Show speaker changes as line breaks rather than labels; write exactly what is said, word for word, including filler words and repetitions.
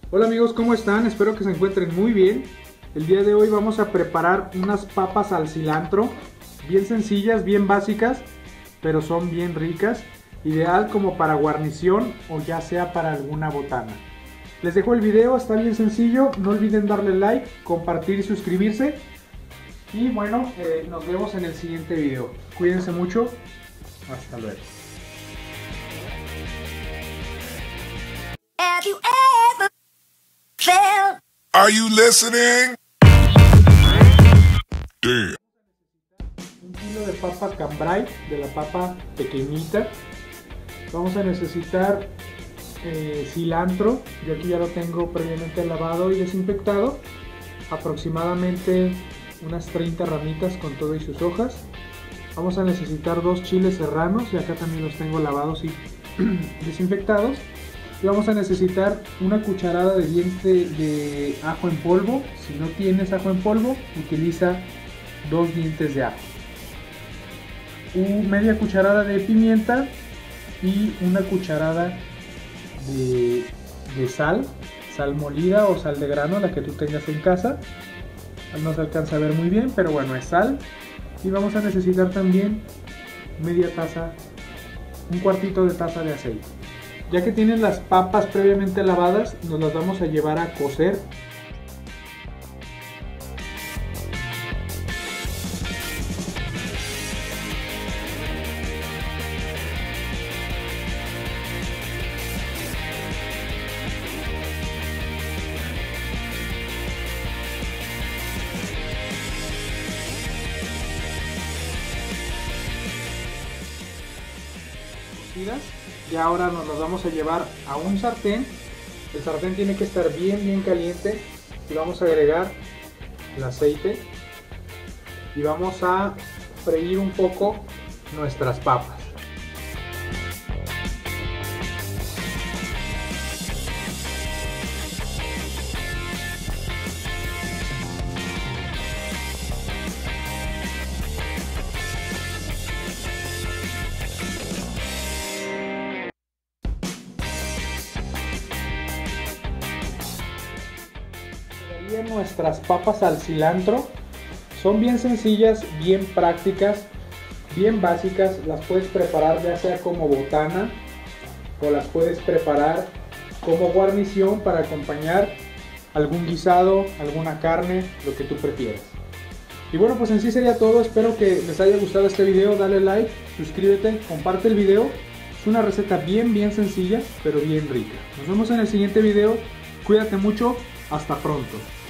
Hola amigos, ¿cómo están? Espero que se encuentren muy bien. El día de hoy vamos a preparar unas papas al cilantro, bien sencillas, bien básicas, pero son bien ricas, ideal como para guarnición o ya sea para alguna botana. Les dejo el video, está bien sencillo, no olviden darle like, compartir y suscribirse. Y bueno, eh, nos vemos en el siguiente video. Cuídense mucho, hasta luego.
Have you ever felt?
Are you listening? Damn.
Un kilo de papa cambray, de la papa pequeñita. Vamos a necesitar eh, cilantro, yo aquí ya lo tengo previamente lavado y desinfectado. Aproximadamente unas treinta ramitas con todo y sus hojas. Vamos a necesitar dos chiles serranos y acá también los tengo lavados y desinfectados. Y vamos a necesitar una cucharada de diente de ajo en polvo. Si no tienes ajo en polvo, utiliza dos dientes de ajo. Uh, media cucharada de pimienta y una cucharada de, de sal, sal molida o sal de grano, la que tú tengas en casa. No se alcanza a ver muy bien, pero bueno, es sal. Y vamos a necesitar también media taza, un cuartito de taza de aceite. Ya que tienen las papas previamente lavadas, nos las vamos a llevar a cocer. Y ahora nos las vamos a llevar a un sartén. El sartén tiene que estar bien bien caliente y vamos a agregar el aceite y vamos a freír un poco nuestras papas. Nuestras papas al cilantro son bien sencillas, bien prácticas, bien básicas. Las puedes preparar ya sea como botana o las puedes preparar como guarnición para acompañar algún guisado, alguna carne, lo que tú prefieras. Y bueno, pues en sí sería todo. Espero que les haya gustado este video. Dale like, suscríbete, comparte el video. Es una receta bien bien sencilla pero bien rica. Nos vemos en el siguiente video. Cuídate mucho, hasta pronto.